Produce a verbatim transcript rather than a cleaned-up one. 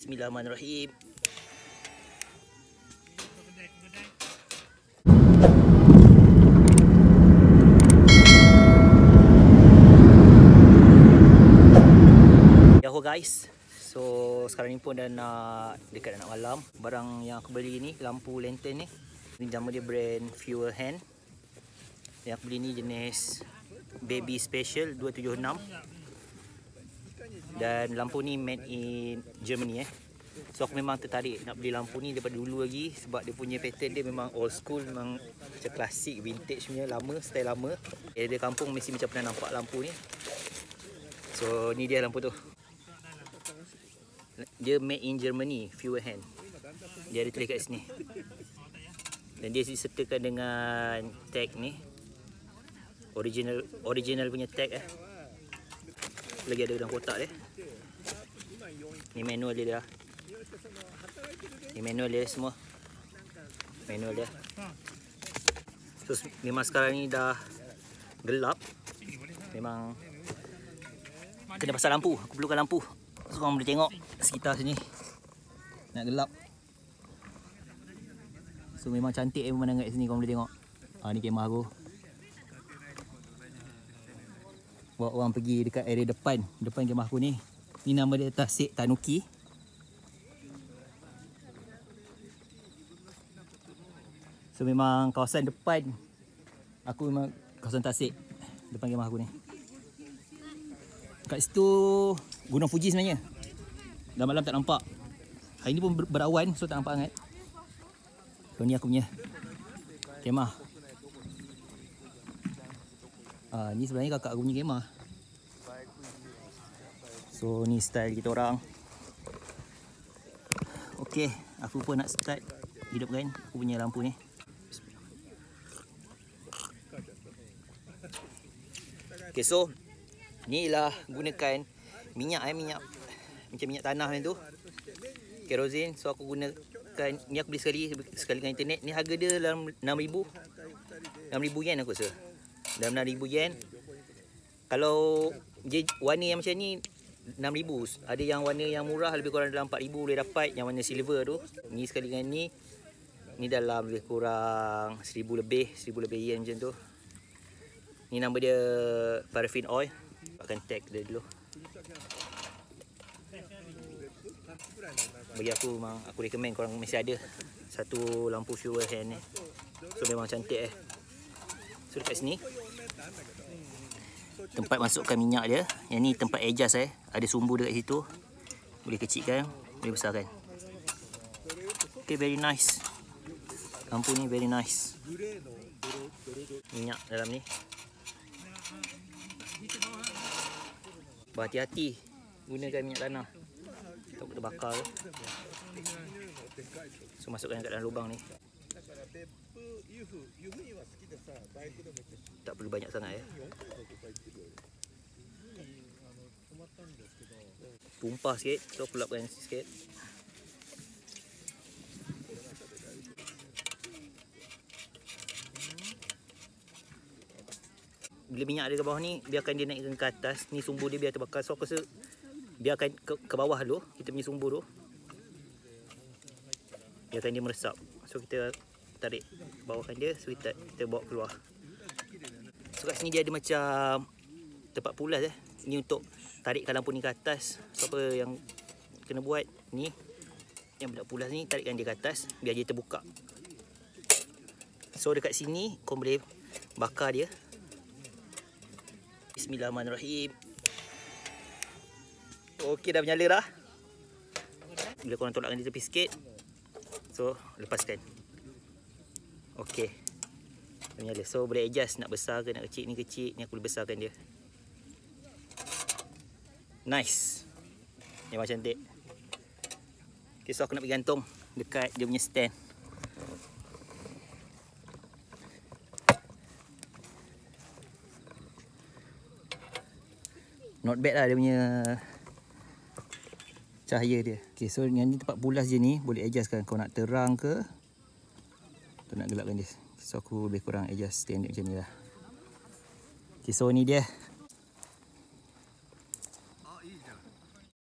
Bismillahirrahmanirrahim. Yahoo guys. So sekarang ni pun dah nak dekat nak malam. Barang yang aku beli ni, lampu lantern ni, ni nama dia brand Fuel Hand. Yang aku beli ni jenis Baby Special dua tujuh enam. Dan lampu ni made in Germany eh. So aku memang tertarik nak beli lampu ni daripada dulu lagi, sebab dia punya pattern dia memang old school, memang macam klasik, vintage punya, lama, style lama. Eh, dia kampung mesti macam pernah nampak lampu ni. So ni dia lampu tu. Dia made in Germany, Fuel Hand. Dia ada tulis kat sini. Dan dia disertakan dengan tag ni. Original original punya tag eh. Lagi ada dalam kotak dia. Ni manual dia dah. Ni manual dia semua. Manual dia. So memang sekarang ni dah gelap. Memang kena pasang lampu. Aku perlukan lampu. So korang boleh tengok sekitar sini. Nak gelap. So memang cantik eh pemandangan kat sini, korang boleh tengok. Ha, ni kemah aku. Bawa orang pergi dekat area depan. Depan kemah aku ni. Ni nama dia Tasik Tanuki. So memang kawasan depan aku memang kawasan Tasik. Depan kemah aku ni. Kat situ Gunung Fuji sebenarnya. Dah malam tak nampak. Hari ni pun berawan, so tak nampak sangat. So ni aku punya kemah. Ah, ni sebenarnya kakak aku punya kemah. So ni style kita orang. Okey, aku pun nak start hidupkan aku punya lampu ni. Okey, so ni lah gunakan minyak eh, minyak macam minyak tanah macam tu. Kerosene. So aku gunakan ni, aku beli sekali sekali dengan internet. Ni harga dia dalam enam ribu. enam ribu yen aku rasa. Dalam enam ribu yen. Kalau je warna yang macam ni enam ribu. Ada yang warna yang murah lebih kurang dalam empat ribu boleh dapat, yang warna silver tu. Ni sekali dengan ni ni dalam lebih kurang seribu lebih, seribu lebih yen macam tu. Ni nama dia paraffin oil. Akan tag dia dulu. Bagi aku memang aku recommend korang mesti ada satu lampu Fuel Hand ni. So memang cantik eh. So dekat sini tempat masukkan minyak dia. Yang ni tempat adjust eh. Ada sumbu dekat situ. Boleh kecilkan, boleh besarkan. Okay, very nice. Lampu ni very nice. Minyak dalam ni. Berhati-hati gunakan minyak tanah. Takut terbakar. So masukkan kat dalam lubang ni. Tak perlu banyak sangat ya. Tumpah sikit, so aku lapkan sikit. Bila minyak ada ke bawah ni, biarkan dia naikkan ke atas. Ni sumbu dia biar terbakar. So aku rasa biarkan ke, ke bawah dulu, kita punya sumbu tu. Biarkan dia meresap. So kita tarik bawahkan dia, so kita, kita bawa keluar. So kat sini dia ada macam tempat pulas eh. Ni untuk tarikkan lampu ni ke atas. So apa yang kena buat ni, yang budak pulas ni, tarikkan dia ke atas biar dia terbuka. So dekat sini kau boleh bakar dia. Bismillahirrahmanirrahim. Okey, dah menyala dah. Bila korang tolakkan dia tepi sikit, so lepaskan. Okey, dah menyala. So boleh adjust nak besar ke nak kecil. Ni kecil, ni aku boleh besarkan dia. Nice. Memang cantik. Okay, so aku nak pergi gantung dekat dia punya stand. Not bad lah dia punya cahaya dia. Okay, so yang ni tempat pulas je ni. Boleh adjustkan kau nak terang ke, kau nak gelapkan dia. So aku lebih kurang adjust stand dia macam ni lah. Okay, so ni dia